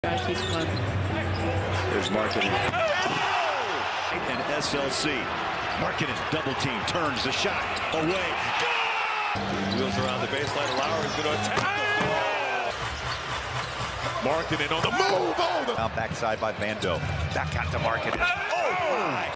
Gosh, he's fun. There's Marketing. And SLC. Marketing double team, turns the shot away. Wheels around the baseline. Lauri's going to attack. Marketing on the move. Now backside by Vando. Back out to Marketing. Oh my!